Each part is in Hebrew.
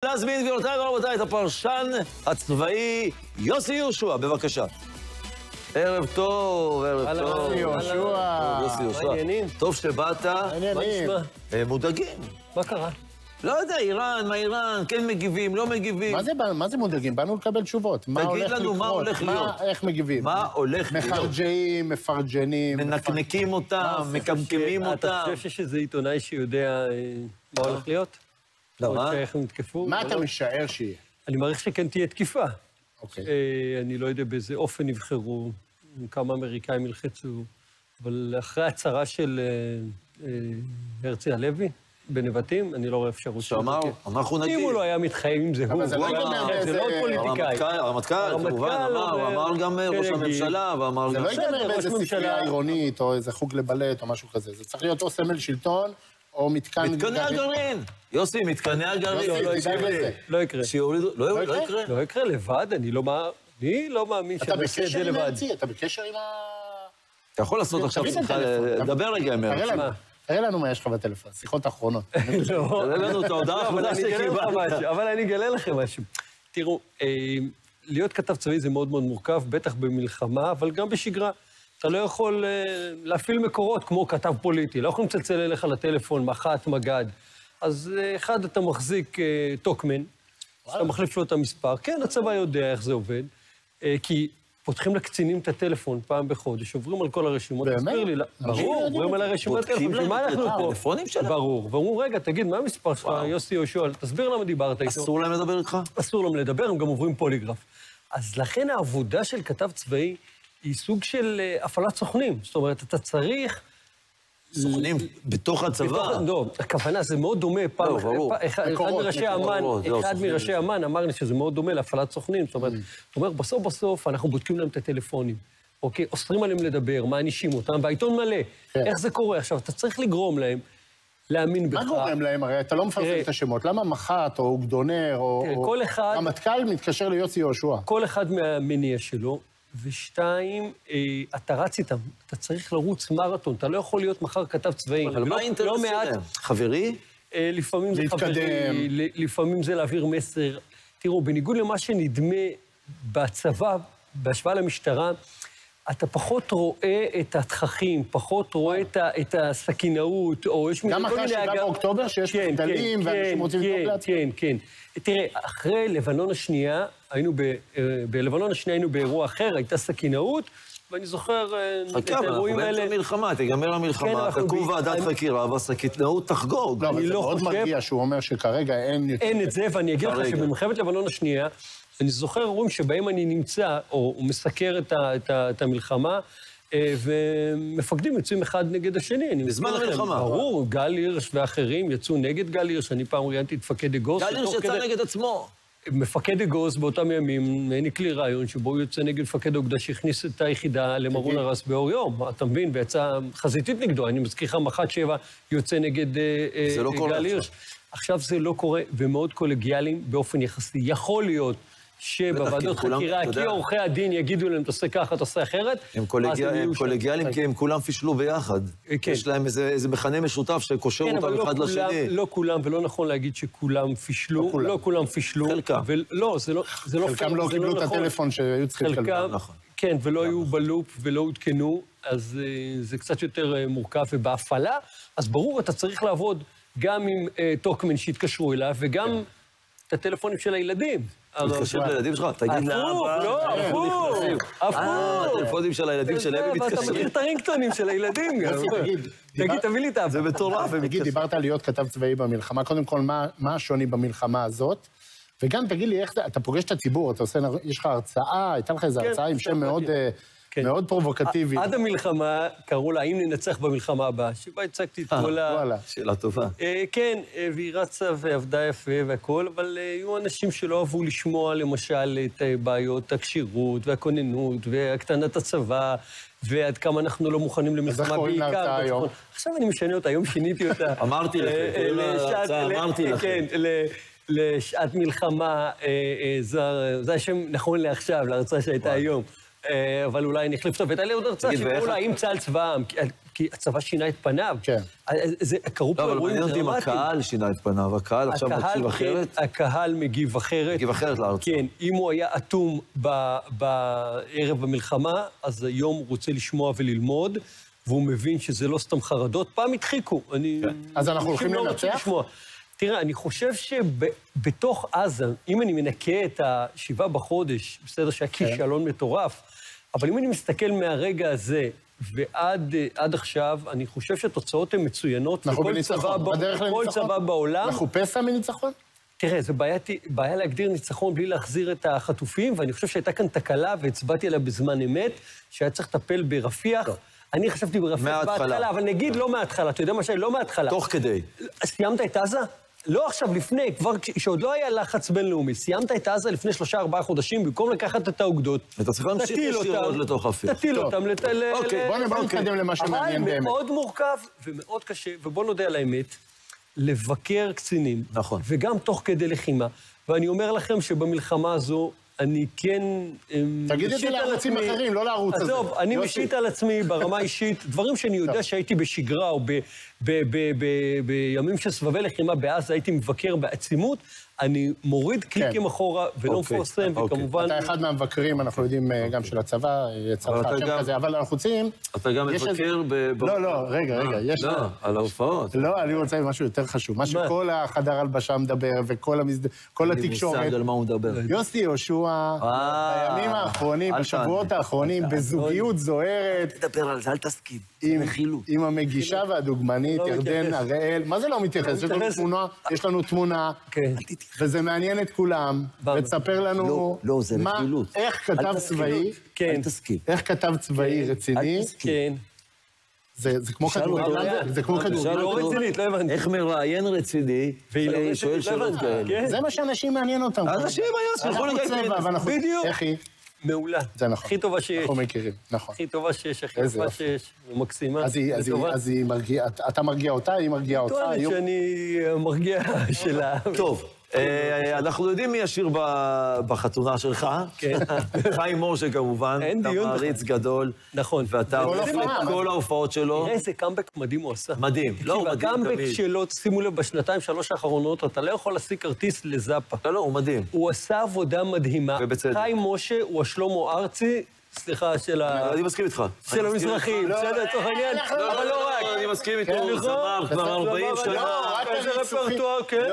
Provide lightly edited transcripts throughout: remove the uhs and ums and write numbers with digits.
נזמין, גבירותיי ורבותיי, את הפרשן הצבאי יוסי יהושע, בבקשה. ערב טוב, ערב טוב. יוסי יהושע. מה העניינים? טוב שבאת. מה נשמע? מודאגים. מה קרה? לא יודע, איראן, מה איראן, כן מגיבים, לא מגיבים. מה זה מודאגים? באנו לקבל תשובות. תגיד לנו מה הולך להיות. איך מגיבים? מה הולך להיות? מחרג'ים, מפרג'נים. מנקנקים אותם, מקמקמים אותם. אתה חושב שיש איזה עיתונאי שיודע מה הולך להיות? למה? איך הם יתקפו? מה אתה משער שיהיה? אני מעריך שכן תהיה תקיפה. אוקיי. אני לא יודע באיזה אופן יבחרו, כמה אמריקאים ילחצו, אבל אחרי הצהרה של הרצי הלוי, בנבטים, אני לא רואה אפשרות. שאמר, אנחנו נגיד. אם הוא לא היה מתחייב עם זה, זה לא עוד פוליטיקאי. הרמטכ"ל, כמובן, אמר גם ראש הממשלה, ואמר זה גם... לא ייגמר באיזה ספרייה עירונית, או איזה חוג לבלט, או משהו כזה. זה צריך להיות או סמל שלטון, או מתקן... מתקני הגרעין. יוסי, מתקני הגרעין. לא יקרה. לא יקרה? לא יקרה לבד, אני לא מאמין שנעשה את זה לבד. אתה בקשר עם ה... אתה יכול לעשות עכשיו שיחה, דבר רגע עם הרצי. תראה לנו מה יש לך בטלפון, שיחות אחרונות. לא. תראה לנו את ההודעה האחרונה שקיבלת. אבל אני אגלה לכם משהו. תראו, להיות כתב צבאי זה מאוד מאוד מורכב, בטח במלחמה, אבל גם בשגרה. אתה לא יכול להפעיל מקורות כמו כתב פוליטי, לא יכולים לצלצל אליך לטלפון, מח"ט, מג"ד. אז אחד, אתה מחזיק טוקמן, אתה מחליף לו את המספר. כן, הצבא יודע איך זה עובד, כי פותחים לקצינים את הטלפון פעם בחודש, עוברים על כל הרשימות. באמת? ברור, עוברים על הרשימות הטלפון. בודקים להם את הטלפונים שלהם? ברור. ואומרו, רגע, תגיד, מה המספר שלך, יוסי יהושע? תסביר למה דיברת איתו. אסור להם לדבר איתך? אסור להם לדבר, הם גם עוברים פוליגרף. אז לכן העבודה של כתב צבאי היא סוג של הפעלת סוכנים. זאת אומרת, אתה צריך... סוכנים בתוך הצבא? לא, הכוונה, זה מאוד דומה. אחד מראשי אמ"ן אמר לי שזה מאוד דומה להפעלת סוכנים. זאת אומרת, בסוף אנחנו בודקים להם את הטלפונים. אוקיי? אוסרים עליהם לדבר, מענישים אותם, והעיתון מלא. איך זה קורה? עכשיו, אתה צריך לגרום להם להאמין בך. מה גורם להם? הרי אתה לא מפרסם את השמות. למה מח"ט או אוגדונר או... המטכ"ל מתקשר ליוסי יהושע. כל אחד מהמניע שלו. ושתיים, אתה רץ איתם, אתה צריך לרוץ מרתון, אתה לא יכול להיות מחר כתב צבאי. אבל מה האינטרס שלהם? חברי? לפעמים זה חברי, לפעמים זה להעביר מסר. תראו, בניגוד למה שנדמה בצבא, בהשוואה למשטרה, אתה פחות רואה את התככים, פחות רואה את הסכינאות, או יש... גם אחרי 7 באוקטובר, שיש מחדלים ואנשים רוצים לבדוק לעצמם. כן. תראה, אחרי לבנון השנייה, בלבנון השנייה היינו באירוע אחר, הייתה סכינאות, ואני זוכר את האירועים האלה... באמצע המלחמה, תיגמר המלחמה, תקום ועדת חקירה, והסכינאות תחגוג. לא, אבל זה מאוד מרגיע שהוא אומר שכרגע אין את זה, ואני אגיד לך שבמלחמת לבנון השנייה, אני זוכר אירועים שבהם אני נמצא, או מסקר את המלחמה, ומפקדים יוצאים אחד נגד השני. בזמן המלחמה. ברור, גל הירש ואחרים יצאו נגד גל הירש, אני פעם ראיינתי את מפקד אגוז. גל הירש יצא נגד עצמו. מפקד אגוז באותם ימים, העניק לי רעיון שבו הוא יוצא נגד מפקד אוגדה שהכניס את היחידה למרון הרס באור יום. אתה מבין, ויצא חזיתית נגדו. אני מזכיר לך, מח"ט 7 יוצא נגד גל הירש. עכשיו זה לא קורה, ומאוד קולגיאליים באופן יחסי. יכול להיות שבוועדות חקירה, כי עורכי הדין יגידו להם, תעשה ככה, תעשה אחרת. הם קולגיאליים כי הם כולם פישלו ביחד. יש להם איזה מכנה משותף שקושר אותם אחד לשני. לא כולם, ולא נכון להגיד שכולם פישלו. לא כולם פישלו. חלקם. לא, זה לא... חלקם לא קיבלו את הטלפון שהיו צריכים לקבל. כן, ולא היו בלופ ולא הותקנו, אז זה קצת יותר מורכב. ובהפעלה, אז ברור, אתה צריך לעבוד גם עם טוקמן שהתקשרו אליו, וגם את הטלפונים של הילדים. מתקשר לילדים שלך? תגיד לאבא. לא, הפוך. הטלפונים של הילדים שלהם מתקשרים. אתה מכיר את הרינגטונים של הילדים גם. תגיד, תביא לי את האבא. זה מטורף. תגיד, דיברת על להיות כתב צבאי במלחמה. קודם כל, מה השוני במלחמה הזאת? וגם תגיד לי איך זה, אתה פוגש את הציבור, אתה עושה, יש לך הרצאה, הייתה לך איזו הרצאה עם שם מאוד פרובוקטיבי. עד המלחמה קראו לה, האם ננצח במלחמה הבאה, שבה הצגתי את כל ה... שאלה טובה. כן, והיא רצה ועבדה יפה והכל, אבל היו אנשים שלא אהבו לשמוע, למשל, את בעיות הקשירות והכוננות והקטנת הצבא, ועד כמה אנחנו לא מוכנים למלחמה בעיקר. אז איך קוראים להרצאה היום? עכשיו אני משנה אותה, היום שיניתי אותה. אמרתי לך, כן, לשעת מלחמה, זה השם נכון לעכשיו, להרצאה שהייתה היום. אבל אולי נחליף טוב. הייתה לי עוד הרצאה שקראו לה, האם צה"ל צבא העם? כי הצבא שינה את פניו. כן. קראו פה לא, אבל אירועים מעניין אותי אם דרמטיים. הקהל שינה את פניו, הקהל עכשיו מקשיב אחרת? הקהל מגיב אחרת. מגיב אחרת לארץ. כן, אם הוא היה אטום בערב המלחמה, אז היום הוא רוצה לשמוע וללמוד, והוא מבין שזה לא סתם חרדות. פעם הדחיקו. אז אנחנו הולכים לנצח? תראה, אני חושב שבתוך עזה, אם אני מנקה את ה7 בחודש, בסדר שהיה כישלון מטורף, אבל אם אני מסתכל מהרגע הזה ועד עכשיו, אני חושב שהתוצאות הן מצוינות. אנחנו בניצחון, בדרך לניצחון. כל צבא בעולם. אנחנו פסע מניצחון? תראה, זה בעיה להגדיר ניצחון בלי להחזיר את החטופים, ואני חושב שהייתה כאן תקלה, והצבעתי עליה בזמן אמת, שהיה צריך לטפל ברפיח. אני חשבתי ברפיח בהתחלה, אבל נגיד לא מההתחלה. אתה יודע מה שאני לא מההתחלה. תוך כדי. סיימת את עזה? לא עכשיו, לפני, כבר כשעוד לא היה לחץ בינלאומי, סיימת את עזה לפני 3-4 חודשים, במקום לקחת את העובדות. אתה צריך להמשיך ישירות לתוך רפיח. תטיל אותם, אוקיי, בוא נתקדם למה שמעניין באמת. אבל מאוד מורכב ומאוד קשה, ובוא נודה על האמת, לבקר קצינים. נכון. וגם תוך כדי לחימה. ואני אומר לכם שבמלחמה הזו, אני כן... תגיד את זה לערוצים אחרים, לא לערוץ הזה. עזוב, אני משית על עצמי ברמה אישית, דברים שאני יודע שהייתי בשגרה, או בימים של סבבי לחימה בעזה, הייתי מבקר בעצימות, אני מוריד קליקים אחורה ולא מפרסם, וכמובן... אתה אחד מהמבקרים, אנחנו יודעים גם של הצבא, יצא לך שם כזה, אבל אנחנו רוצים... אתה גם מבקר לא, רגע, יש... לא, על ההופעות. לא, אני רוצה משהו יותר חשוב. מה שכל החדר הלבשה מדבר, וכל התקשורת... אני מושג על מה הוא מדבר. יוסי יהושע, בימים האחרונים, בשבועות האחרונים, בזוגיות זוהרת... תדבר על זה, אל תסכים. זה נחילות. עם המגישה והדוגמנית, ירדן הראל. מה זה לא מתייחס? יש לנו תמונה, וזה מעניין את כולם, ותספר לנו איך כתב צבאי, איך כתב צבאי רציני, זה כמו כדורגל, זה כמו כדורגל. לא רצינית, לא הבנתי. איך מראיין רציני, שואל שאלות כאלה. זה מה שאנשים מעניין אותם. אנשים היו צריכו לגמרי. בדיוק. איך היא? מעולה. זה נכון. הכי טובה שיש. אנחנו מכירים, נכון. הכי טובה שיש, הכי יפה שיש. ומקסימה. אז היא מרגיעה, אתה מרגיע אותה, היא מרגיעה אותך. טוענת שאני מרגיע שלה. טוב, אנחנו יודעים מי ישיר בחתונה שלך. כן. חיים משה כמובן. אין דיון. אתה מעריץ גדול. נכון. ואתה הולך לכל ההופעות שלו. תראה איזה קאמבק מדהים הוא עשה. מדהים. לא, מדהים תמיד. הקאמבק שלו, שימו לב, ב2-3 האחרונות, אתה לא יכול להשיג כרטיס לזאפה. לא, הוא מדהים. הוא עשה עבודה מדהימה. ובצדק. חיים משה הוא השלמה ארצי, סליחה, של אני מסכים איתך. של המזרחים, בסדר, צורך העניין, אבל לא רק. אני מסכים איתו, הוא זמר כבר 40 שנה. לא, רק איזה רפרטואר, כן.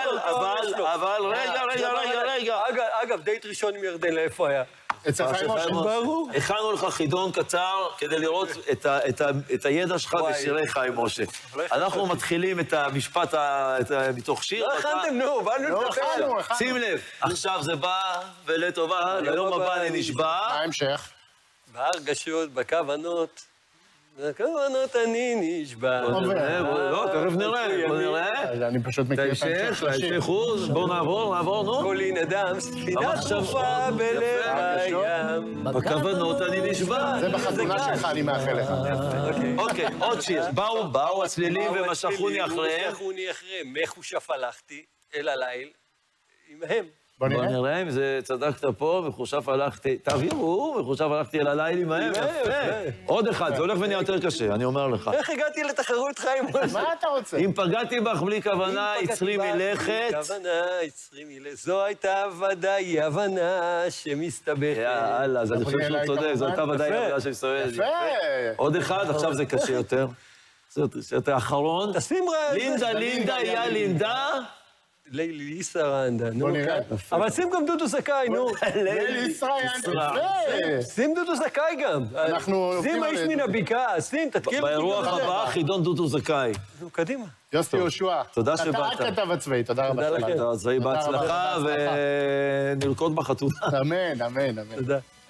אבל, רגע. אגב, דייט ראשון עם ירדן, לאיפה היה? אצל חיים משה. ברור. הכנו לך חידון קצר כדי לראות את הידע שלך בשירי חיים משה. אנחנו מתחילים את המשפט מתוך שיר. לא הכנתם, נו, באנו לדבר. שים לב, עכשיו זה בא ולטובה, ליום הבא אני נשבע. מה ההמשך? בהרגשות, בכוונות. בכוונות אני נשבע. לא, תכף נראה. אני פשוט מכיר את ההמשך לשיר. בואו נעבור, נו. כל אין אדם, ספינה צרופה בלב הים. בכוונות אני נשבע. זה בחתונה שלך, אני מאחל לך. אוקיי, עוד שיר. באו הצלילים ומשכוני אחריהם. משכוני אחריהם. מחושף הלכתי אל הליל עמהם. בוא נראה אם זה צדקת פה, מחושב הלכתי, תעבירו, מחושב הלכתי אל הליל עמהם, יפה. עוד אחד, זה הולך ונהיה יותר קשה, אני אומר לך. איך הגעתי לתחרות חיים משה? מה אתה רוצה? אם פגעתי בך בלי כוונה, יצרי מלכת. יצרי מלכת. זו הייתה ודאי הבנה שמסתבכת. יאללה, אז אני חושב שהוא צודק, זו הייתה ודאי הבנה שמסתבכת. יפה. עוד אחד, עכשיו זה קשה יותר. זה האחרון. תשים רע. לינדה, לינדה. לילי ישרנדה, נו. בוא נראה. אבל שים גם דודו זכאי, נו. לילי ישרנדה. שים דודו זכאי גם. שים האיש מן הבקעה, שים, תתקיל. באירוח הבא, חידון דודו זכאי. נו, קדימה. יוסי יהושע. תודה שבאת. אתה הכתב הצבאי, תודה רבה. הכתב הצבאי בהצלחה, ונרקוד בחתונה. אמן. תודה.